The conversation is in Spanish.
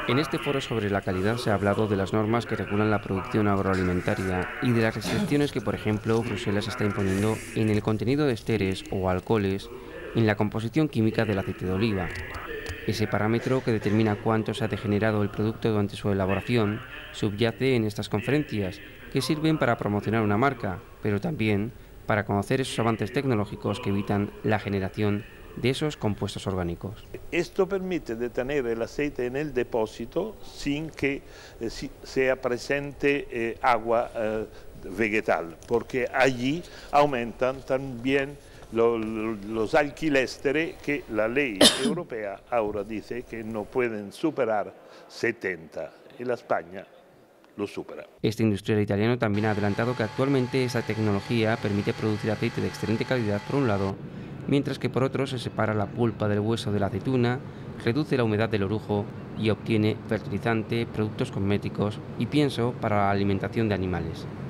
En este foro sobre la calidad se ha hablado de las normas que regulan la producción agroalimentaria y de las restricciones que, por ejemplo, Bruselas está imponiendo en el contenido de esteres o alcoholes en la composición química del aceite de oliva. Ese parámetro que determina cuánto se ha degenerado el producto durante su elaboración subyace en estas conferencias, que sirven para promocionar una marca, pero también para conocer esos avances tecnológicos que evitan la generación de esos compuestos orgánicos. Esto permite de tener el aceite en el depósito sin que sea presente agua vegetal, porque allí aumentan también los alquilésteres que la ley europea ahora dice que no pueden superar 70 y la España lo supera. Este industrial italiano también ha adelantado que actualmente esa tecnología permite producir aceite de excelente calidad por un lado, mientras que por otro se separa la pulpa del hueso de la aceituna, reduce la humedad del orujo y obtiene fertilizante, productos cosméticos y pienso para la alimentación de animales.